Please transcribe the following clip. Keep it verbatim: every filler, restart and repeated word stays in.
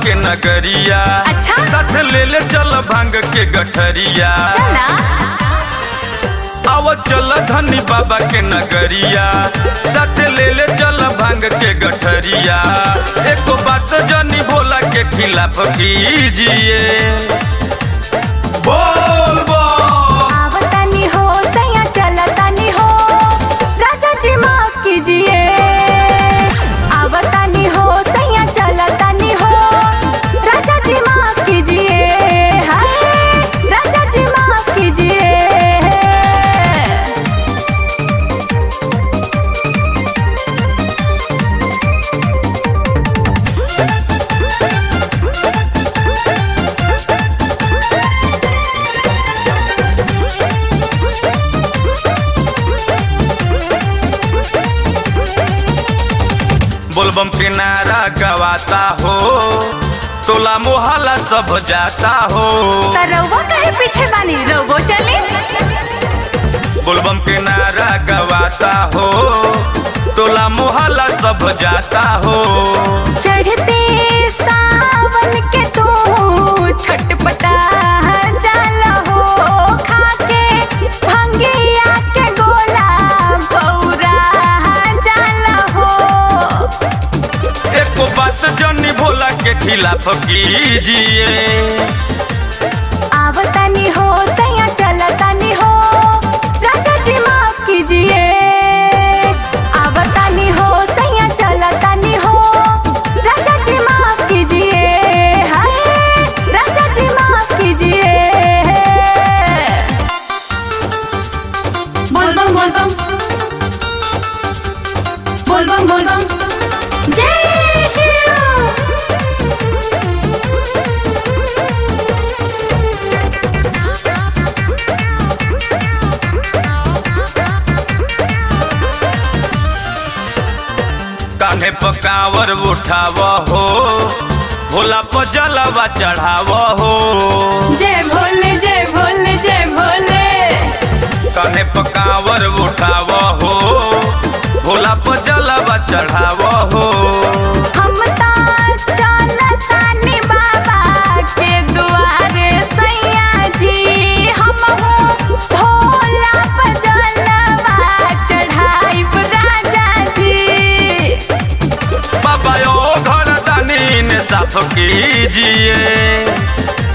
के नगरिया। अच्छा? साथ ले ले चल भांग के गठरिया। चला आव चल धनी बाबा के नगरिया। साथ ले ले चल भांग के गठरिया। एको बात जनी भोला के खिलाफ कीजिए। बोल बोल आवतानी हो सैया चलतानी हो राजा जी माफ कीजिए। आवतानी हो सैया चलतानी हो राजा जी माफ कीजिए। हाय राजा जी माफ कीजिए। बोलबम के नारा गवाता हो तोला मोहल्ला सब जाता हो। रउआ कहे पीछे बानी रउआ चली। बोलबम के नारा गवाता हो तोला मोहल्ला सब जाता हो। चढ़ते सावन के तू छटपटा जाला हो खाके भंगिया के गोला बौरा जाला हो। एको बात जनी भोला के खिलाफ कीजिए। आवतानी हो सैया चलतानी हो राजा जी माफ कीजिए। आवतानी हो सैया चलतानी हो राजा जी माफ कीजिए। हाय राजा जी माफ कीजिए। बोल बम बोल बम बोल बम बोल बम जय शिव। कान्हे पकावर उठाव हो भोला पर जलवा चढ़ाव हो। जय भोले जय भोले जय भोले। कान्हे पकावर उठाव हो भोला पर जलवा चढ़ाव हो। हम ता चलतानी बाबा के दुआरे सैया जी। हम हो भोला पर जलवा चढ़ाइब राजा जी। बाबा यो घर दानी ने साफ कीजिए।